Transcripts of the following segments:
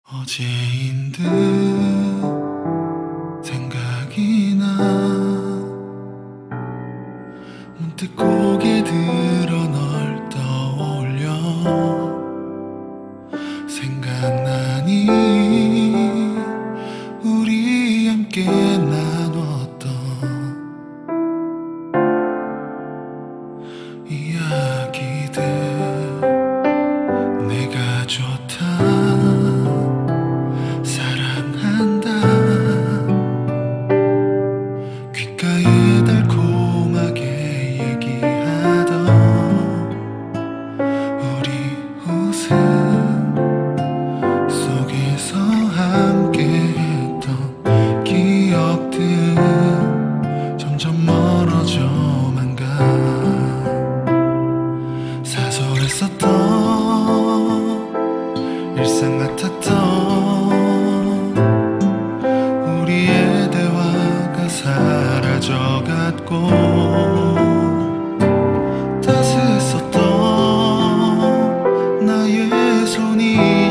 어제인 듯 생각이 나. 문득 고개 들어 널 떠올려. 생각나니 우리 함께 나눴던 이야기들. 내가 좋다, 사랑한다, 귓가에 달콤하게 얘기하던 우리 웃음 속에서 함께했던 기억들 점점 멀어져만 가. 사소했었던 일상 같았던 우리의 대화가 사라져갔고, 따스했었던 나의 손이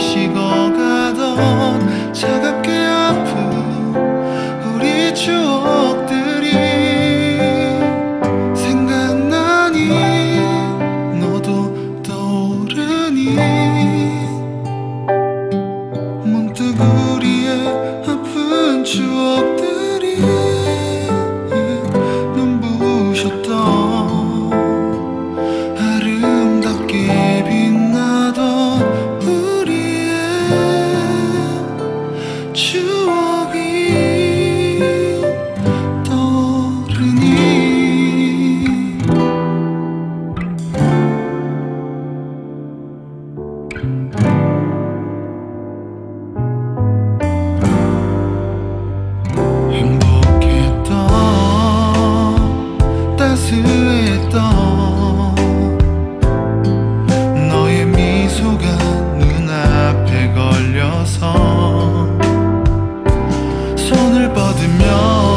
식어가던 차갑게 아픈 우리 추억들이 생각나니 너도 떠오르니. 문득 우리의 아픈 추억들이 눈부셨던 아름답게 빛나던 우리의 추억이 떠오르니. 행복했던, 따스했던 너의 미소가 눈앞에 걸려서 손을 뻗으면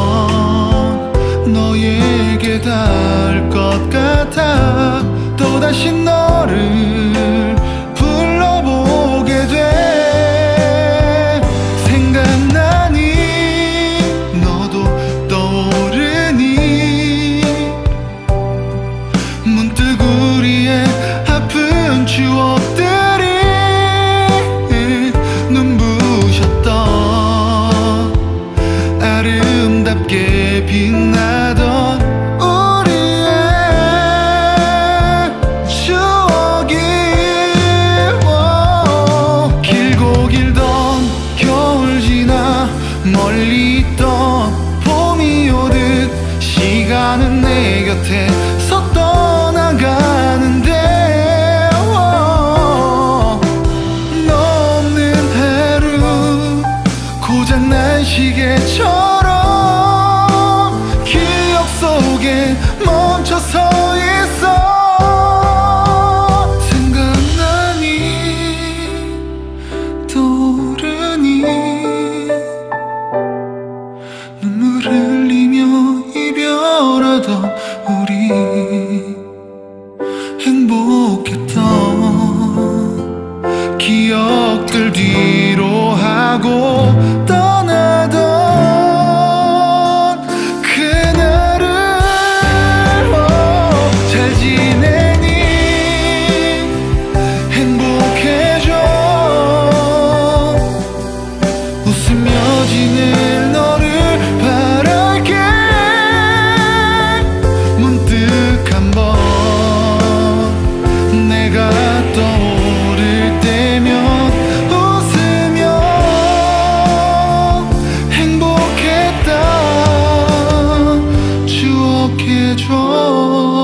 너에게 닿을 것 같아. 또다시 너를 불러보게 돼. 생각나니 너도 떠오르니. 문득 우리의 아픈 추억들이 눈부셨던 아름답게 빛나던 우리의 추억이. 길고 길던 겨울 지나 멀리 있던 봄이 오듯 시간은 내 곁에서 떠나가는데, 너 없는 하루 고장난 시계처럼 기억 속에 멈춰서 있어. 생각나니 떠오르니. 눈물 흘리며 이별하던 우리, 행복했던 기억들 뒤로 하고 떠나던 그날을 잘 지내니. 행복해져. 웃으며 지낼 너를 바랄게. 문득 한번 내가 떠오를 때면 웃으며 행복했다 추억해줘.